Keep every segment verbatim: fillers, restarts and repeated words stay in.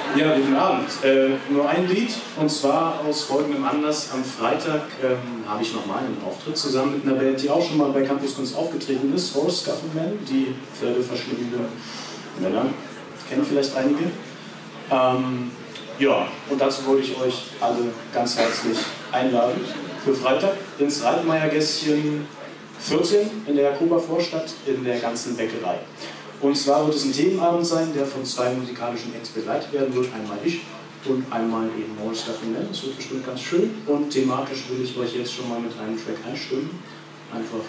Ja, guten Abend. Äh, nur ein Lied, und zwar aus folgendem Anlass. Am Freitag ähm, habe ich nochmal einen Auftritt zusammen mit einer Band, die auch schon mal bei Campus Kunst aufgetreten ist, Horse Scuffleman, die pferdeverschlingende Männer. Kennen vielleicht einige. Ähm, ja, und dazu wollte ich euch alle ganz herzlich einladen für Freitag ins Reitmeier-Gässchen vierzehn in der Jakober Vorstadt in der ganzen Bäckerei. Und zwar wird es ein Themenabend sein, der von zwei musikalischen Acts begleitet werden wird. Einmal ich und einmal eben Horse Scuffleman. Das wird bestimmt ganz schön. Und thematisch will ich euch jetzt schon mal mit einem Track einstimmen. Einfach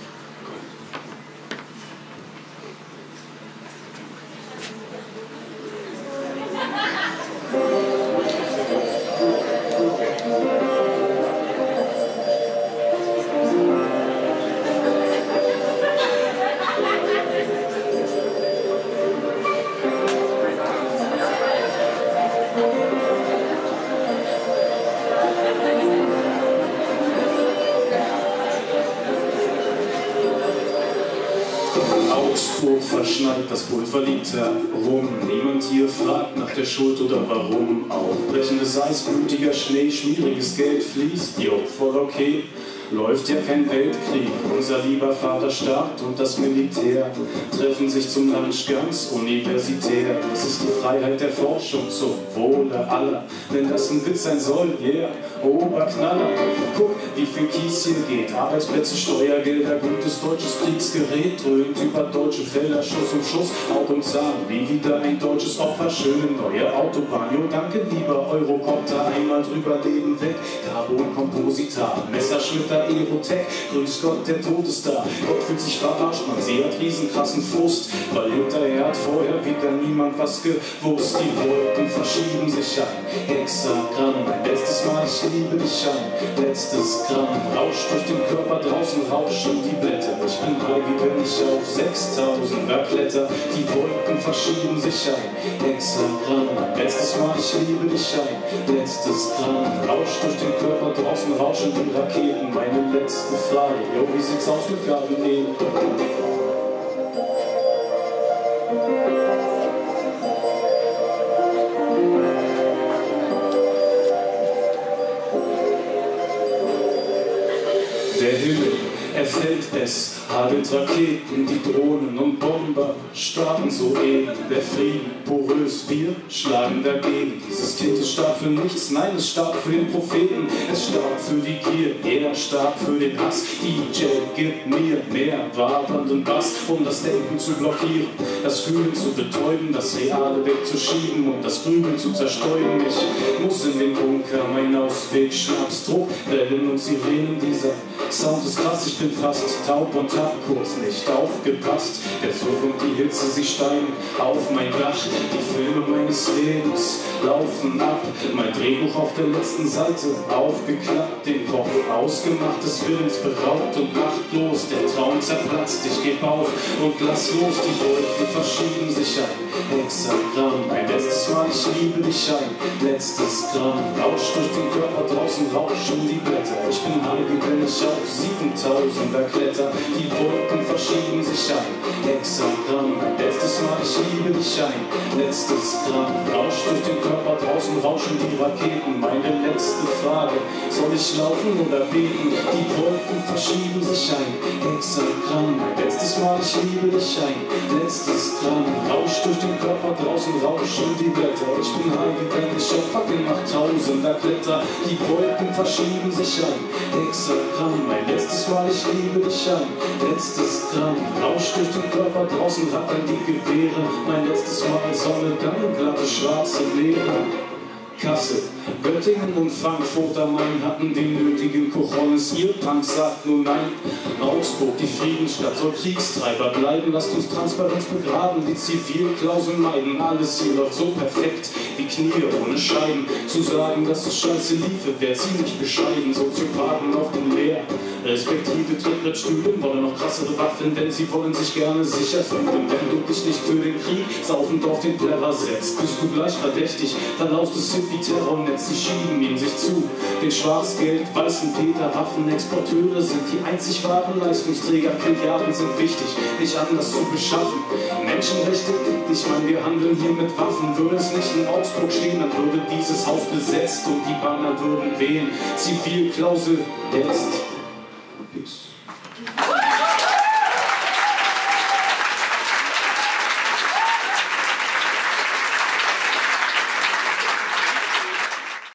Augsburg verschneit, das Pulver liegt herum. Niemand hier fragt nach der Schuld oder warum. Aufbrechendes Eis, blutiger Schnee, schmieriges Geld fließt, jo, voll okay. Läuft ja kein Weltkrieg, unser lieber Vater starb und das Militär treffen sich zum Lunch ganz universitär. Das ist die Freiheit der Forschung zum Wohle aller, wenn das ein Witz sein soll, yeah, Oberknaller. Guck, wie viel Kies hier geht, Arbeitsplätze, Steuergelder, gutes deutsches Kriegsgerät, dröhnt über deutsche Felder, Schuss um Schuss, Haut und Zahn, wie wieder ein deutsches Opfer, schöne neue Autobahn, jo danke lieber Eurocopter, einmal drüber leben weg, Carbon, Kompositar, Messerschnitter, Aerotech, grüß Gott, der Tod ist da. Gott fühlt sich verarscht, man sie hat riesenkrassen Frust, weil hinterher hat vorher wieder niemand was gewusst. Die Wolken verschieben sich ein, Hexagramm, ein letztes Mal, ich liebe dich ein, letztes Gramm, Rausch durch den Körper, draußen rauschen die Blätter. Ich bin high, wie wenn ich auf sechstausender kletter. Die Wolken verschieben sich ein, Hexagramm, ein letztes Mal, ich liebe dich ein, letztes Gramm, Rausch durch den Körper, draußen rauschen die Raketen. Meine letzte Frage, jo, wie sieht's aus mit Gabriel? Der Himmel erfällt es, hagelt Raketen, die Drohnen und Bomber starten soeben. Der Frieden porös, wir schlagen dagegen. Dieses Kind ist stark für nichts, nein, es stark für den Propheten. Es stark für die Gier, er stark für den Hass. D J, gib mir mehr wabernden Bass, um das Denken zu blockieren, das Fühlen zu betäuben, das Reale wegzuschieben und das Grübeln zu zerstäuben. Ich muss in den Bunker, mein Ausweg, Schnapsdruck, Wellen und Sirenen, dieser Sound ist krass, ich bin fast taub und hab kurz nicht aufgepasst. Der Suff und die Hitze, sie steigen auf mein Dach. Die Filme meines Lebens laufen ab. Mein Drehbuch auf der letzten Seite aufgeklappt. Den Kopf ausgemacht, des Willens beraubt und machtlos. Der Traum zerplatzt, ich geb auf und lass los. Die Wolken verschieben sich ein, Hexagramm. Ein letztes Mal, ich liebe dich ein, letztes Gramm. Rausch durch den Körper, draußen rauschen die Blätter. Ich bin high, wie wenn ich auf siebentausender kletter. Die Wolken verschieben sich ein, Hexagramm. Ein letztes Mal, ich liebe dich ein, letztes Gramm. Rausch durch den Körper, draußen rauschen die Raketen. Meine letzte Frage, soll ich laufen oder beten? Die Wolken verschieben sich ein, Hexagramm. Ein letztes Mal, ich liebe dich ein, letztes Gramm. Rausch durch den Körper, draußen rauschen die Blätter. Ich bin high, wie wenn ich auf fucking achttausender kletter. Die Wolken verschieben sich ein, Hexagramm. Mein letztes Mal, ich liebe dich ein, letztes Gramm. Rausch durch den Körper, draußen rattern die Gewehre. Mein letztes Mal, Sonne, dann glatte schwarze Leere. Kassel, Göttingen und Frankfurt am Main hatten die nötigen Cojones. Ihr Punk sagt nur nein. Augsburg, die Friedensstadt, soll Kriegstreiber bleiben. Lasst uns Transparenz begraben, die Zivilklauseln meiden. Alles hier läuft so perfekt wie Knie ohne Scheiben. Zu sagen, dass es scheiße liefe, wäre ziemlich bescheiden. Soziopathen auf dem Leer, respektive Trittbrettstühlen wollen noch krassere Waffen, denn sie wollen sich gerne sicher fühlen. Wenn du dich nicht für den Krieg saufend auf den Plärrer setzt, bist du gleich verdächtig. Verlauftes Hip wie Terrornetz, sie schieben ihn sich zu. Den Schwarzgeld, weißen Peter, Waffenexporteure sind die einzig wahren Leistungsträger. Milliarden sind wichtig, nicht anders zu beschaffen. Menschenrechte, ich meine, wir handeln hier mit Waffen. Würde es nicht in Augsburg stehen, dann würde dieses Haus besetzt und die Banner würden wehen. Zivilklausel jetzt. Peace.